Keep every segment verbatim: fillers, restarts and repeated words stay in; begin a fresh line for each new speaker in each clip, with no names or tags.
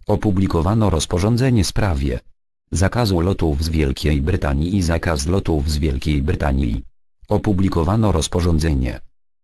Opublikowano rozporządzenie w sprawie zakazu lotów z Wielkiej Brytanii i zakaz lotów z Wielkiej Brytanii. Opublikowano rozporządzenie.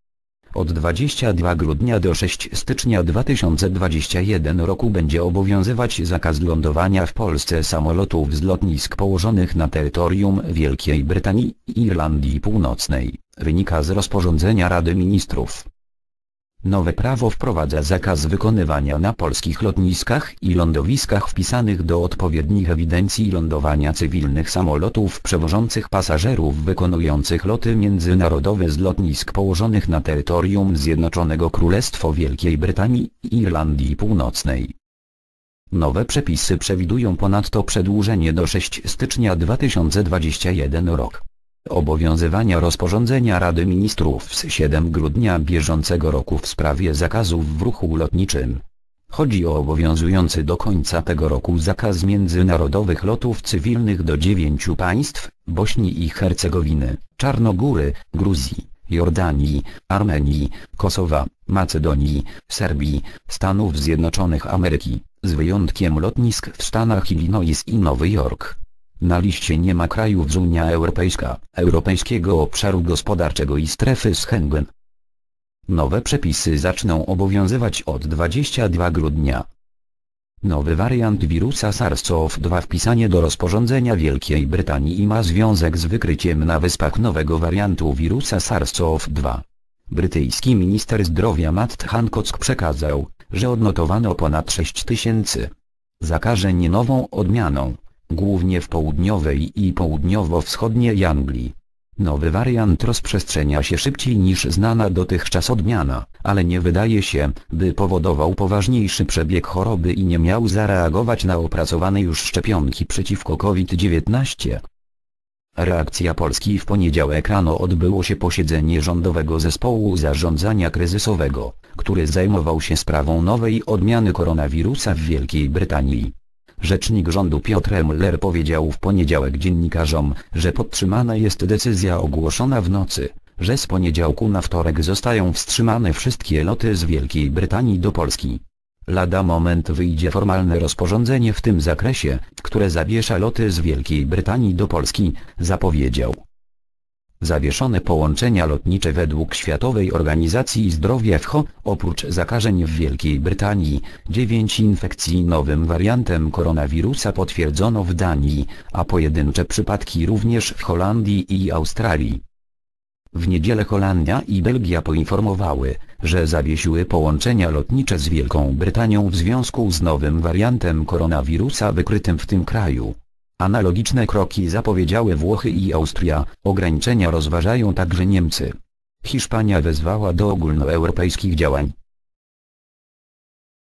Od dwudziestego drugiego grudnia do szóstego stycznia dwa tysiące dwudziestego pierwszego roku będzie obowiązywać zakaz lądowania w Polsce samolotów z lotnisk położonych na terytorium Wielkiej Brytanii i Irlandii Północnej, wynika z rozporządzenia Rady Ministrów. Nowe prawo wprowadza zakaz wykonywania na polskich lotniskach i lądowiskach wpisanych do odpowiednich ewidencji lądowania cywilnych samolotów przewożących pasażerów wykonujących loty międzynarodowe z lotnisk położonych na terytorium Zjednoczonego Królestwa Wielkiej Brytanii i Irlandii Północnej. Nowe przepisy przewidują ponadto przedłużenie do szóstego stycznia dwa tysiące dwudziestego pierwszego roku obowiązywania rozporządzenia Rady Ministrów z siódmego grudnia bieżącego roku w sprawie zakazów w ruchu lotniczym. Chodzi o obowiązujący do końca tego roku zakaz międzynarodowych lotów cywilnych do dziewięciu państw: Bośni i Hercegowiny, Czarnogóry, Gruzji, Jordanii, Armenii, Kosowa, Macedonii, Serbii, Stanów Zjednoczonych Ameryki, z wyjątkiem lotnisk w Stanach Illinois i Nowy Jork. Na liście nie ma krajów z Unii Europejska, Europejskiego Obszaru Gospodarczego i Strefy Schengen. Nowe przepisy zaczną obowiązywać od dwudziestego drugiego grudnia. Nowy wariant wirusa SARS-CoV dwa wpisanie do rozporządzenia Wielkiej Brytanii ma związek z wykryciem na Wyspach nowego wariantu wirusa SARS-CoV dwa. Brytyjski minister zdrowia Matt Hancock przekazał, że odnotowano ponad sześć tysięcy zakażeń nową odmianą, głównie w południowej i południowo-wschodniej Anglii. Nowy wariant rozprzestrzenia się szybciej niż znana dotychczas odmiana, ale nie wydaje się, by powodował poważniejszy przebieg choroby i nie miał zareagować na opracowane już szczepionki przeciwko COVID dziewiętnaście. Reakcja Polski. W poniedziałek rano odbyło się posiedzenie Rządowego Zespołu Zarządzania Kryzysowego, który zajmował się sprawą nowej odmiany koronawirusa w Wielkiej Brytanii. Rzecznik rządu Piotr Müller powiedział w poniedziałek dziennikarzom, że podtrzymana jest decyzja ogłoszona w nocy, że z poniedziałku na wtorek zostają wstrzymane wszystkie loty z Wielkiej Brytanii do Polski. Lada moment wyjdzie formalne rozporządzenie w tym zakresie, które zawiesza loty z Wielkiej Brytanii do Polski, zapowiedział. Zawieszone połączenia lotnicze według Światowej Organizacji Zdrowia W H O, oprócz zakażeń w Wielkiej Brytanii, dziewięć infekcji nowym wariantem koronawirusa potwierdzono w Danii, a pojedyncze przypadki również w Holandii i Australii. W niedzielę Holandia i Belgia poinformowały, że zawiesiły połączenia lotnicze z Wielką Brytanią w związku z nowym wariantem koronawirusa wykrytym w tym kraju. Analogiczne kroki zapowiedziały Włochy i Austria, ograniczenia rozważają także Niemcy. Hiszpania wezwała do ogólnoeuropejskich działań.